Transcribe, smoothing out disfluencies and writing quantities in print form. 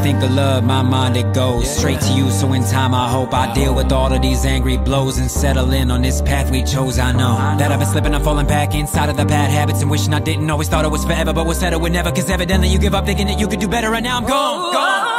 think of love, my mind it goes straight to you. So in time I hope I deal with all of these angry blows and settle in on this path we chose. I know that I've been slipping, I'm falling back inside of the bad habits and wishing I didn't. Always thought it was forever, but was said it would never. Cause evidently you give up thinking that you could do better, and now I'm gone.